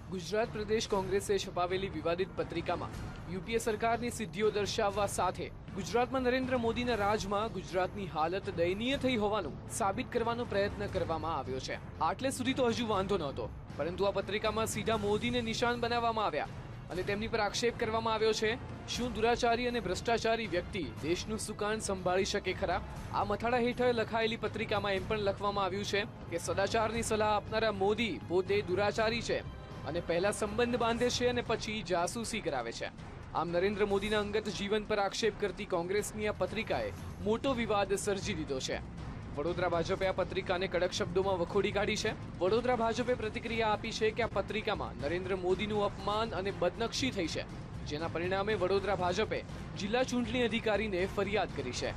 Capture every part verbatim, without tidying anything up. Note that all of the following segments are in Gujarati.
ગુજરાત પ્રદેશ કોંગ્રેસે છપાવેલી વિવાદિત પત્રિકામાં યુપીએ સરકારની સિદ્ધિઓ દર્શાવવા સાથે ગુજરાતમાં નરેન્દ્ર મોદીના રાજમાં ગુજરાતની હાલત દયનીય થઈ હોવાનું સાબિત કરવાનો પ્રયત્ન કરવામાં આવ્યો છે। આટલે સુધી તો હજુ વાંધો નહોતો, પરંતુ આ પત્રિકામાં સીધા મોદીને નિશાન બનાવવામાં આવ્યા અને તેમની પર આક્ષેપ કરવામાં આવ્યો છે। શું દુરાચારી અને ભ્રષ્ટાચારી વ્યક્તિ દેશનું સુકાન સંભાળી શકે ખરા? આ મથાળા હેઠળ લખાયેલી પત્રિકામાં એમ પણ લખવામાં આવ્યું છે કે સદાચારની સલાહ આપનારા મોદી પોતે દુરાચારી છે અને પહેલા સંબંધ બાંધે છે અને પછી જાસૂસી કરાવે છે। આમ નરેન્દ્ર મોદીના અંગત જીવન પર આક્ષેપ કરતી કોંગ્રેસની આ પત્રિકાએ મોટો વિવાદ સર્જી દીધો છે। વડોદરા ભાજપે આ પત્રિકાને કડક શબ્દોમાં વખોડી કાઢી છે। વડોદરા ભાજપે પ્રતિક્રિયા આપી છે કે આ પત્રિકામાં નરેન્દ્ર મોદીનું અપમાન અને બદનક્ષી થઈ છે, જેના પરિણામે વડોદરા ભાજપે જિલ્લા ચૂંટણી અધિકારીને ફરિયાદ કરી છે।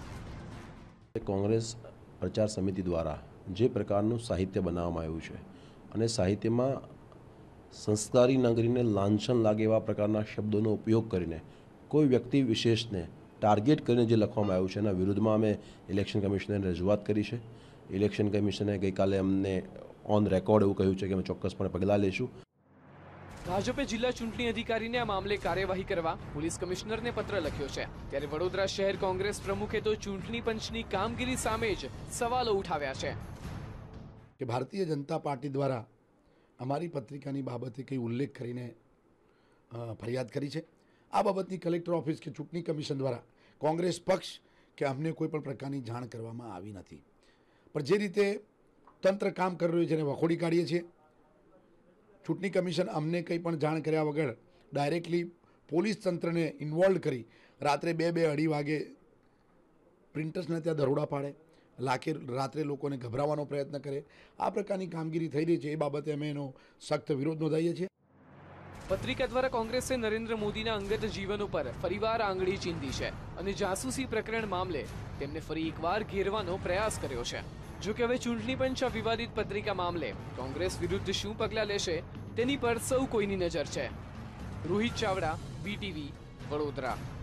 કોંગ્રેસ પ્રચાર સમિતિ દ્વારા જે પ્રકારનું સાહિત્ય બનાવવામાં આવ્યું છે અને સાહિત્યમાં સંસ્કારી નગરીને લાંછન લાગે એવા પ્રકારના શબ્દોનો ઉપયોગ કરીને કોઈ વ્યક્તિ વિશેષને ટાર્ગેટ કરીને જે લખવામાં આવ્યું છે એના વિરુદ્ધમાં અમે ઇલેક્શન કમિશનરને રજૂઆત કરી છે। ઇલેક્શન કમિશને ગઈકાલે અમને ઓન રેકોર્ડ એવું કહ્યું છે કે અમે ચોક્કસપણે પગલાં લઈશું। ભાજપે જિલ્લા ચૂંટણી અધિકારીને આ મામલે કાર્યવાહી કરવા પોલીસ કમિશનરને પત્ર લખ્યો છે, ત્યારે વડોદરા શહેર કોંગ્રેસ પ્રમુખે તો ચૂંટણી પંચની કામગીરી સામે જ સવાલો ઉઠાવ્યા છે કે ભારતીય જનતા પાર્ટી દ્વારા અમારી પત્રિકાની બાબતે કંઈ ઉલ્લેખ કરીને ફરિયાદ કરી છે। આ બાબતની કલેક્ટર ઓફિસ કે ચૂંટણી કમિશન દ્વારા કોંગ્રેસ પક્ષ કે અમને કોઈ પણ પ્રકારની જાણ કરવામાં આવી નથી, પણ જે રીતે તંત્ર કામ કરી રહ્યું છે એને વખોડી કાઢીએ છીએ। ચૂંટણી કમિશન અમને કંઈ પણ જાણ કર્યા વગર ડાયરેક્ટલી પોલીસ તંત્રને ઇન્વોલ્વ કરી રાત્રે બે બે અઢી વાગે પ્રિન્ટર્સને ત્યાં દરોડા પાડે, લાખે રાત્રે લોકોને ગભરાવવાનો પ્રયત્ન કરે, આ પ્રકારની કામગીરી થઈ રહી છે। એ બાબતે અમે એનો સખ્ત વિરોધ નોંધાવીએ છીએ। પત્રિકા દ્વારા કોંગ્રેસે નરેન્દ્ર મોદીના અંગત જીવન ઉપર ફરીવાર આંગળી ચીંધી છે અને જાસૂસી પ્રકરણ મામલે તેમને ફરી એકવાર ઘેરવાનો પ્રયાસ કર્યો છે। જો કે હવે ચૂંટણી પંચ આ વિવાદિત પત્રિકા મામલે કોંગ્રેસ વિરુદ્ધ શું પગલાં લેશે તેની પર સૌ કોઈની નજર છે। રોહિત ચાવડા, વીટીવી, વડોદરા।